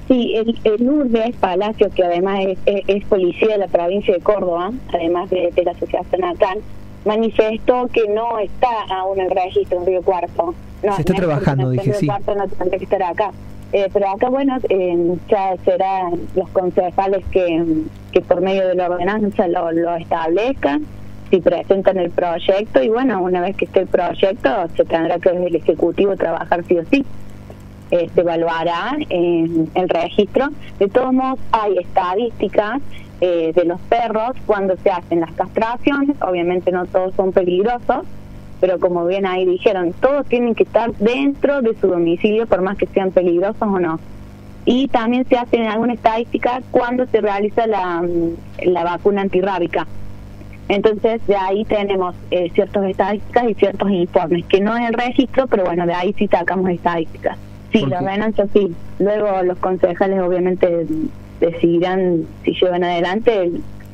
Sí, el Lourdes Palacio, que además es policía de la provincia de Córdoba, además de la asociación ACAN, manifestó que no está aún el registro en Río Cuarto. No, se está trabajando, dije, sí. Río Cuarto no tendría que estar acá. Pero acá, bueno, ya serán los concejales que por medio de la ordenanza lo establezcan, si presentan el proyecto, y bueno, una vez que esté el proyecto, se tendrá que desde el Ejecutivo trabajar sí o sí. Se evaluará el registro. De todos modos, hay estadísticas de los perros cuando se hacen las castraciones. Obviamente no todos son peligrosos, pero como bien ahí dijeron, todos tienen que estar dentro de su domicilio, por más que sean peligrosos o no. Y también se hace alguna estadística cuando se realiza la vacuna antirrábica. Entonces, de ahí tenemos ciertas estadísticas y ciertos informes, que no es el registro, pero bueno, de ahí sí sacamos estadísticas. Sí, la ordenanza sí. Luego los concejales obviamente decidirán si llevan adelante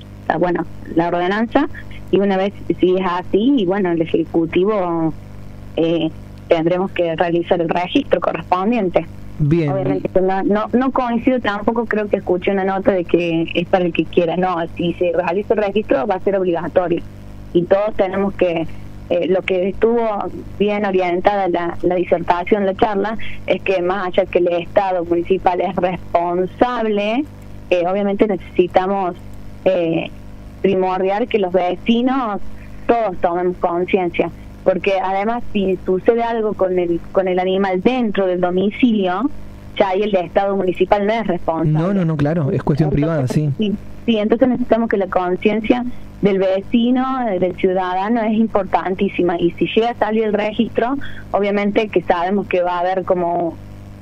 la ordenanza, y una vez si es así, y bueno, el Ejecutivo tendremos que realizar el registro correspondiente. Bien. Obviamente no coincido tampoco, creo que escuché una nota de que es para el que quiera. No, si se realiza el registro va a ser obligatorio, y todos tenemos que... lo que estuvo bien orientada la disertación, la charla, es que más allá que el Estado municipal es responsable, obviamente necesitamos primordial que los vecinos todos tomemos conciencia, porque además si sucede algo con el animal dentro del domicilio, ya ahí el Estado municipal no es responsable. No, claro, es cuestión privada, sí. Sí, entonces necesitamos que la conciencia del vecino, del ciudadano, es importantísima, y si llega a salir el registro, obviamente que sabemos que va a haber como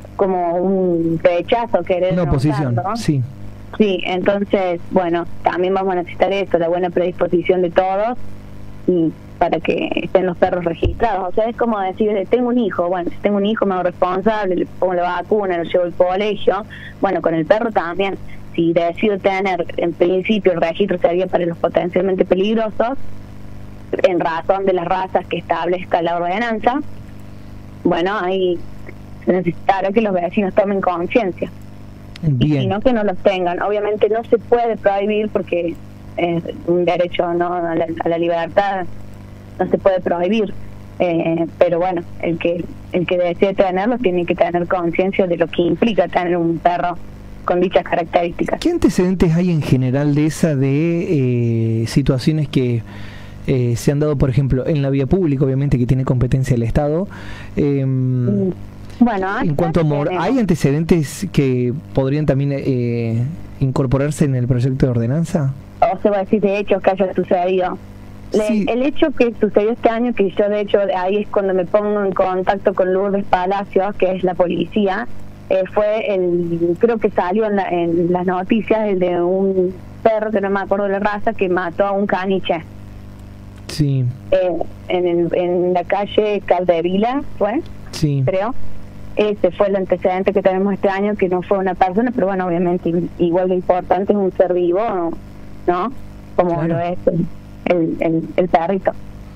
un rechazo, querer una oposición, ¿no? Sí, entonces, bueno, también vamos a necesitar eso, la buena predisposición de todos, y para que estén los perros registrados. O sea, es como decir, tengo un hijo, bueno, si tengo un hijo me hago responsable, le pongo la vacuna, lo llevo al colegio. Bueno, con el perro también, si decido tener, en principio el registro sería para los potencialmente peligrosos, en razón de las razas que establezca la ordenanza. Bueno, ahí se necesitará que los vecinos tomen conciencia. Bien. Y si no, que no los tengan. Obviamente no se puede prohibir, porque es un derecho, ¿no?, a la libertad, no se puede prohibir, pero bueno, el que decide tenerlo tiene que tener conciencia de lo que implica tener un perro con dichas características. ¿Qué antecedentes hay en general de situaciones que se han dado, por ejemplo, en la vía pública, obviamente que tiene competencia el Estado? Bueno, en cuanto a ¿hay antecedentes que podrían también incorporarse en el proyecto de ordenanza? O se va a decir de hechos que haya sucedido. Sí. El hecho que sucedió este año, que yo de hecho ahí es cuando me pongo en contacto con Lourdes Palacios, que es la policía, fue creo que salió en las noticias, el de un perro, que no me acuerdo la raza, que mató a un caniche. Sí. En la calle Caldevila, ¿fue? Sí. Creo. Ese fue el antecedente que tenemos este año, que no fue una persona, pero bueno, obviamente igual de importante es un ser vivo, ¿no? Como claro. Lo es el perrito.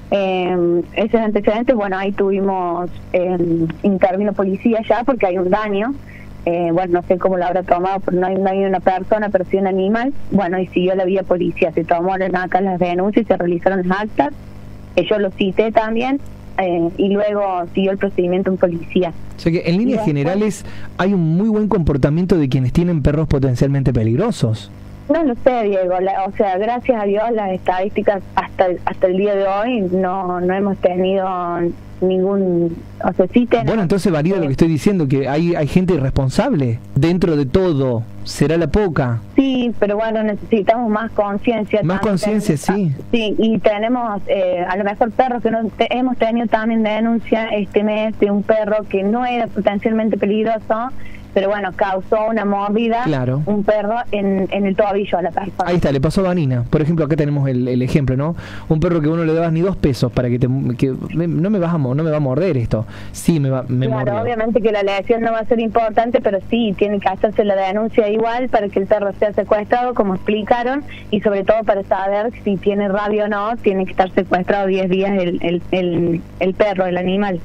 Ese antecedente, bueno, ahí tuvimos, intervino policía ya porque hay un daño. Bueno, no sé cómo lo habrá tomado, pero no hay una persona, pero sí un animal. Bueno, y siguió la vía policía, se tomaron acá las denuncias y se realizaron las actas. Yo lo cité también, y luego siguió el procedimiento en policía. O sea que en líneas generales hay un muy buen comportamiento de quienes tienen perros potencialmente peligrosos. No lo sé, Diego, o sea, gracias a Dios las estadísticas hasta el día de hoy no hemos tenido ningún, o sea, sí tenemos... Bueno, entonces valida lo que estoy diciendo, que hay gente irresponsable dentro de todo. ¿Será la poca? Sí, pero bueno, necesitamos más conciencia. Más conciencia, sí. Sí, y tenemos a lo mejor perros que hemos tenido también denuncia este mes de un perro que no era potencialmente peligroso, pero bueno, causó una mordida, claro, un perro en el tobillo a la persona. Ahí está, le pasó a Vanina. Por ejemplo, acá tenemos el ejemplo, ¿no? Un perro que vos no le dabas ni 2 pesos para que no me va a morder esto. Sí, me claro, mordió. Obviamente que la lesión no va a ser importante, pero sí, tiene que hacerse la denuncia igual para que el perro sea secuestrado, como explicaron, y sobre todo para saber si tiene rabia o no, tiene que estar secuestrado 10 días el perro, el animal.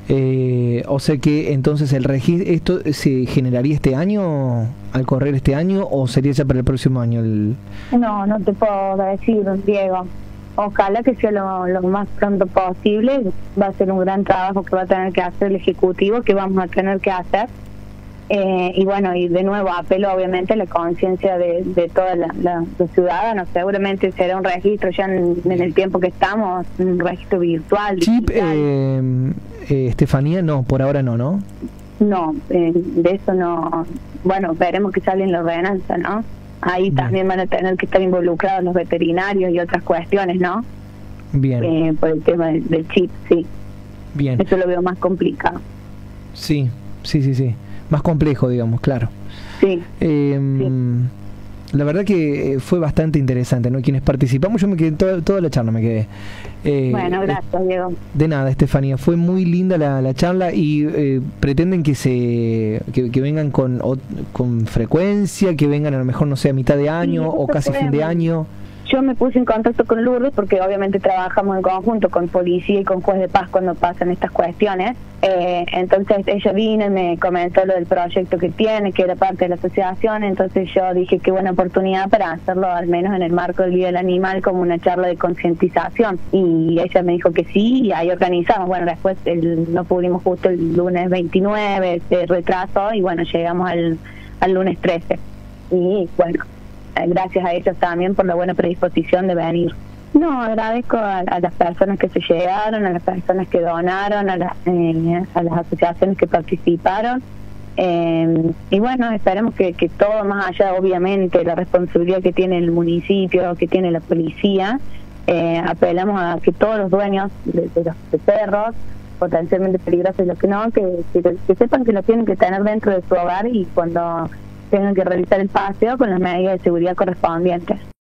O sea que entonces el registro, ¿esto se generaría este año, al correr este año, o sería ya para el próximo año? No, no te puedo decir, Diego. Ojalá que sea lo más pronto posible. Va a ser un gran trabajo que va a tener que hacer el Ejecutivo, que vamos a tener que hacer. Y bueno, y de nuevo apelo obviamente a la conciencia de todos los ciudadanos. Seguramente será un registro ya en el tiempo que estamos, un registro virtual. Chip, Estefanía, no, por ahora no, ¿no? No, de eso no. Bueno, veremos que sale en la ordenanza, ¿no? Ahí también van a tener que estar involucrados los veterinarios y otras cuestiones, ¿no? Bien. Por el tema del chip, sí. Bien. Eso lo veo más complicado. Sí. Más complejo, digamos, claro. Sí. La verdad que fue bastante interesante, ¿no? Quienes participamos, yo me quedé toda la charla, me quedé. Bueno, gracias, Diego. De nada, Estefanía, fue muy linda la charla y pretenden que vengan con frecuencia, que vengan a lo mejor, no sé, a mitad de año o casi fin de año. Yo me puse en contacto con Lourdes porque obviamente trabajamos en conjunto con policía y con juez de paz cuando pasan estas cuestiones. Entonces ella vino y me comentó lo del proyecto que tiene, que era parte de la asociación. Entonces yo dije qué buena oportunidad para hacerlo, al menos en el marco del Día del Animal, como una charla de concientización. Y ella me dijo que sí, y ahí organizamos. Bueno, después no pudimos justo el lunes 29, se retrasó y bueno, llegamos al lunes 13. Y bueno, gracias a ellos también por la buena predisposición de venir. No, agradezco a las personas que se llegaron, a las personas que donaron, a las asociaciones que participaron. Y bueno, esperemos que todo, más allá obviamente la responsabilidad que tiene el municipio, que tiene la policía, apelamos a que todos los dueños de los perros potencialmente peligrosos y los que no, que sepan que lo tienen que tener dentro de su hogar y cuando tengan que realizar el paseo con las medidas de seguridad correspondientes.